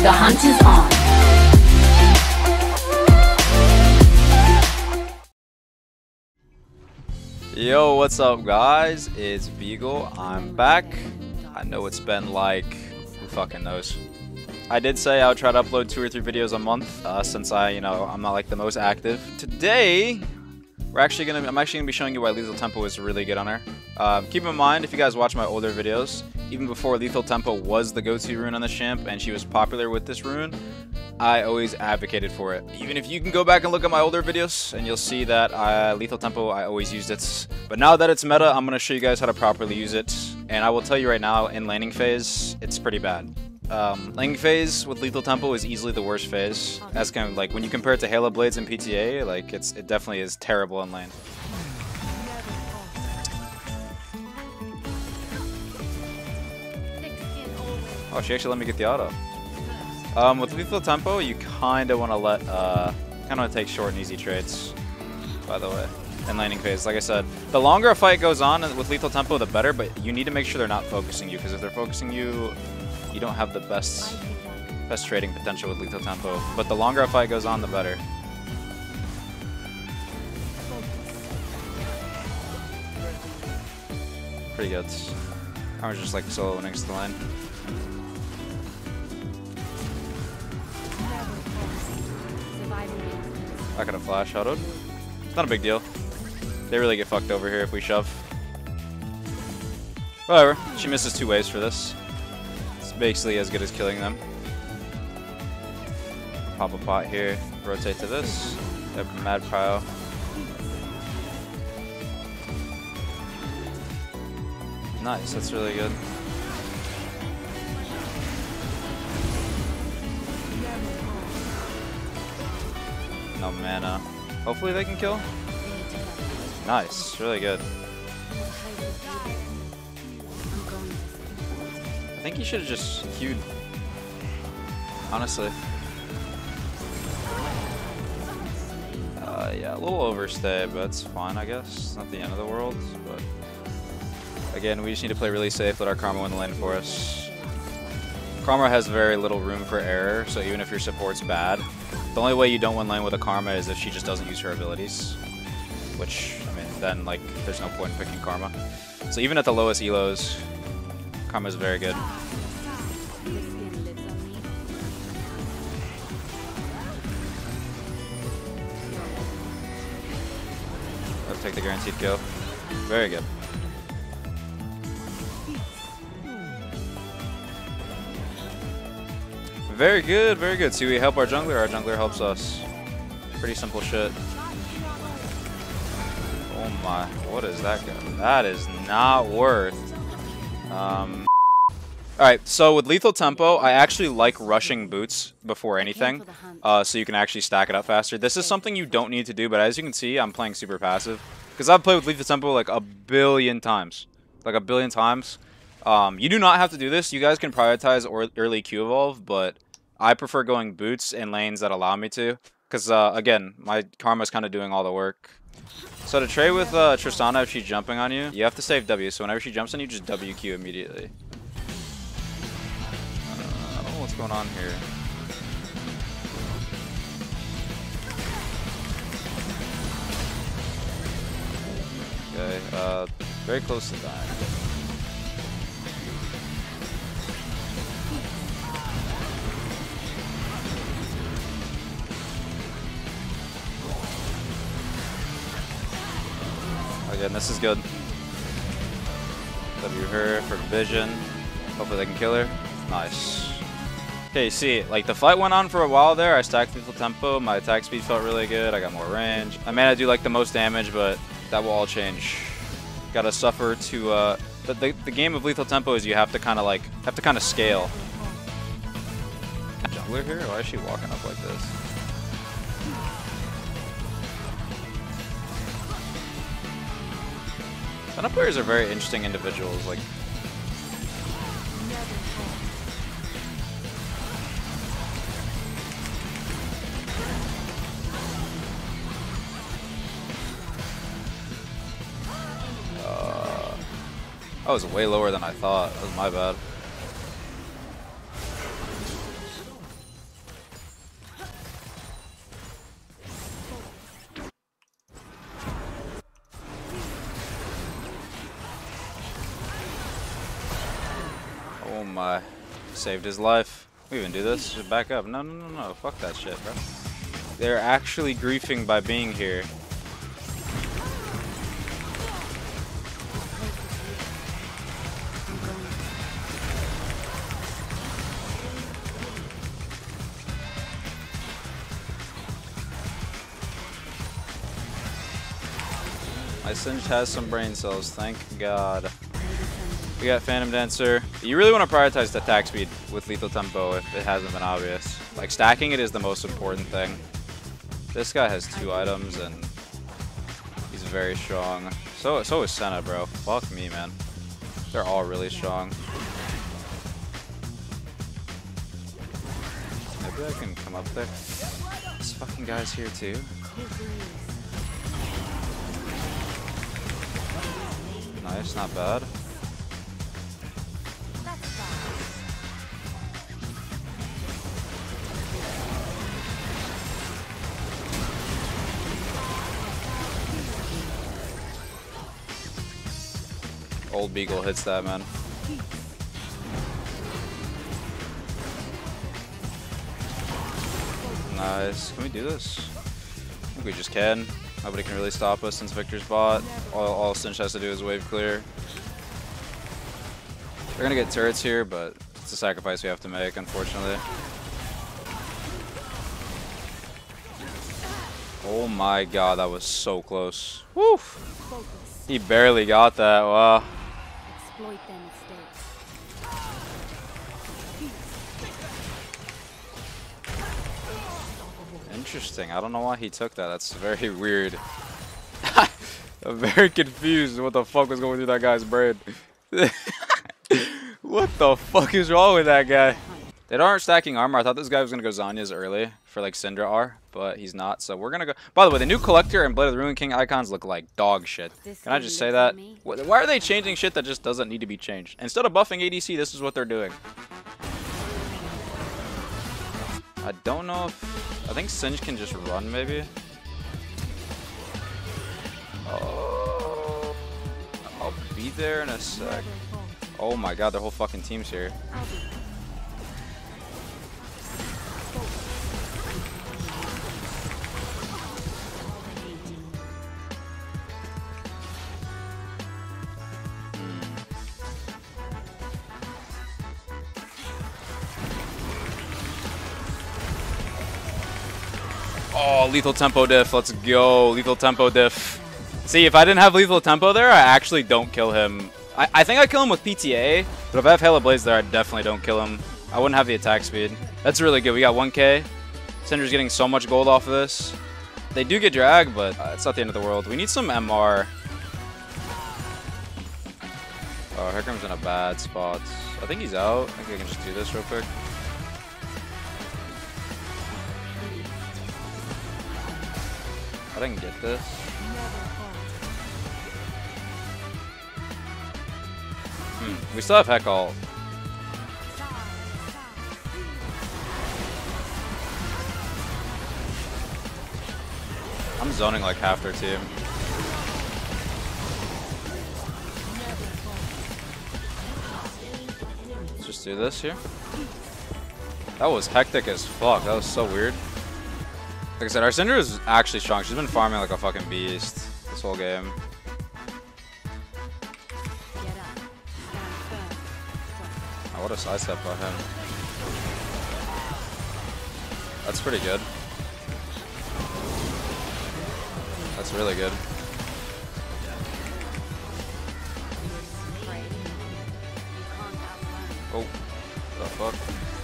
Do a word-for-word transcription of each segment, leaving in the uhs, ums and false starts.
The hunt is on. Yo, what's up guys? It's Beagle. I'm back. I know it's been like, who fucking knows. I did say I would try to upload two or three videos a month, uh, since I, you know, I'm not like the most active. Today, we're actually gonna, I'm actually gonna be showing you why Lethal Tempo is really good on her. Um, keep in mind, if you guys watch my older videos, even before Lethal Tempo was the go-to rune on this champ and she was popular with this rune, I always advocated for it. Even if you can go back and look at my older videos and you'll see that uh, Lethal Tempo, I always used it. But now that it's meta, I'm gonna show you guys how to properly use it. And I will tell you right now, in laning phase, it's pretty bad. Um, laning phase with Lethal Tempo is easily the worst phase. That's kind of like when you compare it to Halo Blades and P T A, like it's it definitely is terrible in lane. Oh, she actually let me get the auto. Um, with Lethal Tempo, you kind of want to let, uh, kind of take short and easy trades, by the way, in laning phase. Like I said, the longer a fight goes on with Lethal Tempo, the better, but you need to make sure they're not focusing you, because if they're focusing you, you don't have the best, best trading potential with Lethal Tempo. But the longer a fight goes on, the better. Pretty good. I was just like solo next to the lane. I could have flash shadowed. It's not a big deal. They really get fucked over here if we shove. Whatever. She misses two waves for this. It's basically as good as killing them. Pop a pot here. Rotate to this. Yep, mad prio. Nice. That's really good. No mana. Hopefully they can kill. Nice, really good. I think he should have just queued. Honestly. Uh, yeah, a little overstay, but it's fine, I guess. It's not the end of the world, but again, we just need to play really safe. Let our Karma win the lane for us. Karma has very little room for error, so even if your support's bad, the only way you don't win lane with a Karma is if she just doesn't use her abilities. Which, I mean, then, like, there's no point in picking Karma. So even at the lowest elos, Karma is very good. Let's take the guaranteed kill. Very good. Very good, very good. See, we help our jungler, our jungler helps us. Pretty simple shit. Oh my, what is that guy? That is not worth. Um, Alright, so with Lethal Tempo, I actually like rushing boots before anything, uh, so you can actually stack it up faster. This is something you don't need to do, but as you can see, I'm playing super passive. Because I've played with Lethal Tempo like a billion times. Like a billion times. Um, you do not have to do this. You guys can prioritize or early Q evolve, but I prefer going boots in lanes that allow me to. Because, uh, again, my Karma's kind of doing all the work. So to trade with uh, Tristana, if she's jumping on you, you have to save W. So whenever she jumps on you, just W Q immediately. Uh, I don't know what's going on here. Okay, uh, very close to dying. Again, this is good. W her for vision. Hopefully they can kill her. Nice. Okay, see, like the fight went on for a while there. I stacked Lethal Tempo. My attack speed felt really good. I got more range. I mean, I do like the most damage, but that will all change. Gotta suffer to, uh, the, the, the game of Lethal Tempo is you have to kind of like, have to kind of scale. Jungler here? Why is she walking up like this? Senna players are very interesting individuals. Like, uh, I was way lower than I thought. That was my bad. my. Saved his life. We even do this? Just back up. No, no, no, no. Fuck that shit, bro. They're actually griefing by being here. My Singe has some brain cells, thank God. We got Phantom Dancer. You really want to prioritize the attack speed with lethal tempo if it hasn't been obvious. Like, stacking it is the most important thing. This guy has two items and he's very strong. So so is Senna, bro. Fuck me, man. They're all really strong. Maybe I can come up there. This fucking guy's here too. Nice, not bad. Old Beagle hits that, man. Nice. Can we do this? I think we just can. Nobody can really stop us since Victor's bot. All, all Singe has to do is wave clear. They're gonna get turrets here, but it's a sacrifice we have to make, unfortunately. Oh my god, that was so close. Woo! He barely got that. Wow. Interesting. I don't know why he took that. That's very weird. I'm very confused what the fuck was going through that guy's brain. What the fuck is wrong with that guy? They aren't stacking armor. I thought this guy was going to go Zanya's early for like Syndra R, but he's not. So we're going to go. By the way, the new Collector and Blade of the Ruin King icons look like dog shit. Can I just say that? Why are they changing shit that just doesn't need to be changed? Instead of buffing A D C, this is what they're doing. I don't know if... I think Singe can just run, maybe. Oh, I'll be there in a sec. Oh my god, their whole fucking team's here. Oh, lethal tempo diff. Let's go. Lethal tempo diff. See, if I didn't have lethal tempo there, I actually don't kill him. I, I think I kill him with P T A, but if I have Halo Blaze there, I definitely don't kill him. I wouldn't have the attack speed. That's really good. We got one K. Syndra's getting so much gold off of this. They do get dragged, but uh, it's not the end of the world. We need some M R. Oh, Heckrum's in a bad spot. I think he's out. I think we can just do this real quick. I didn't get this. Hmm. We still have Heck ult. I'm zoning like half their team. Let's just do this here. That was hectic as fuck. That was so weird. Like I said, our Syndra is actually strong. She's been farming like a fucking beast this whole game. Oh, what a sidestep by him. That's pretty good. That's really good. Oh, what the fuck?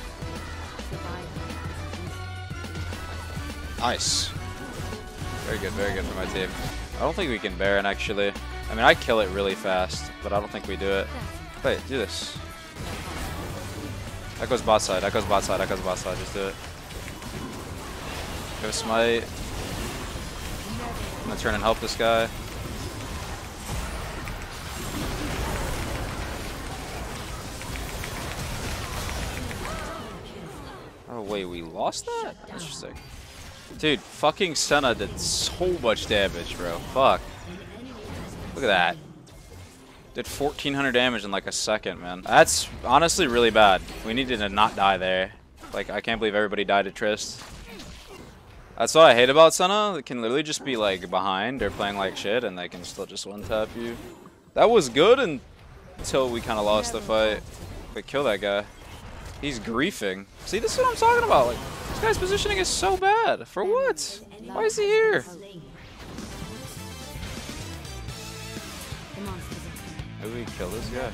Nice. Very good, very good for my team. I don't think we can Baron, actually. I mean, I kill it really fast, but I don't think we do it. Wait, do this. That goes bot side, that goes bot side, that goes bot side. Just do it. Go smite. I'm gonna turn and help this guy. Oh, wait, we lost that? Interesting. Dude, fucking Senna did so much damage, bro. Fuck. Look at that. Did fourteen hundred damage in like a second, man. That's honestly really bad. We needed to not die there. Like, I can't believe everybody died to Trist. That's what I hate about Senna. They can literally just be like behind or playing like shit and they can still just one tap you. That was good until we kind of lost the fight. But kill that guy. He's griefing. See, this is what I'm talking about. Like, this guy's positioning is so bad. For what? Why is he here? Maybe we kill this guy.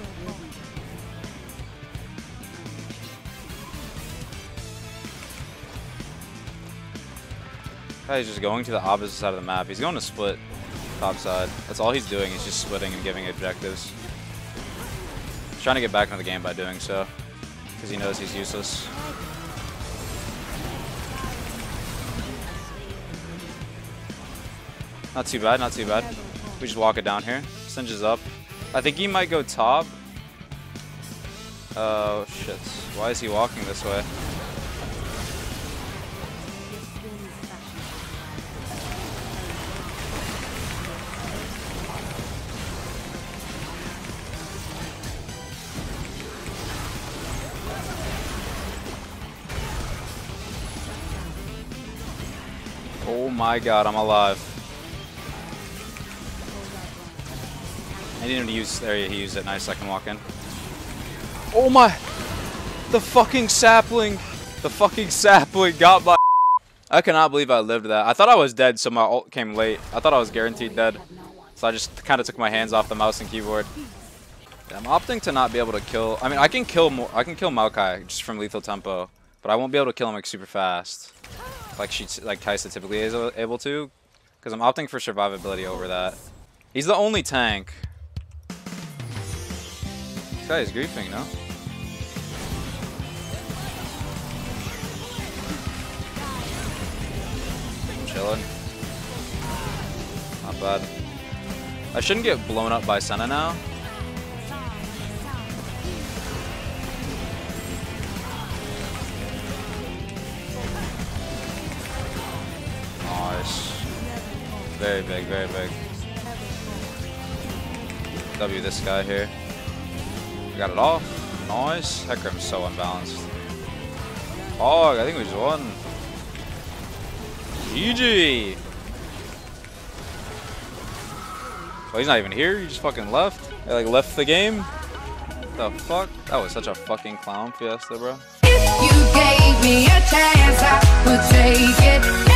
He's just going to the opposite side of the map. He's going to split top side. That's all he's doing. He's just splitting and giving objectives. He's trying to get back into the game by doing so, because he knows he's useless. Not too bad, not too bad. We just walk it down here. Singe is up. I think he might go top. Oh, shit. Why is he walking this way? Oh my god, I'm alive. I need him to use, there he used it, nice, I can walk in. Oh my, the fucking sapling, the fucking sapling got my, I cannot believe I lived that. I thought I was dead, so my ult came late. I thought I was guaranteed dead. So I just kind of took my hands off the mouse and keyboard. Yeah, I'm opting to not be able to kill, I mean, I can kill more, I can kill Maokai just from lethal tempo, but I won't be able to kill him like super fast. Like she, like Kaisa typically is able to, because I'm opting for survivability over that. He's the only tank. This guy is griefing, no? I'm chilling. Not bad. I shouldn't get blown up by Senna now. Nice. Very big, very big. W this guy here. We got it off. Nice. Hecarim's so unbalanced. Oh, I think we just won. G G. Oh, he's not even here. He just fucking left. He like left the game. The fuck? That was such a fucking clown fiesta, bro. If you gave me a chance, I would take it.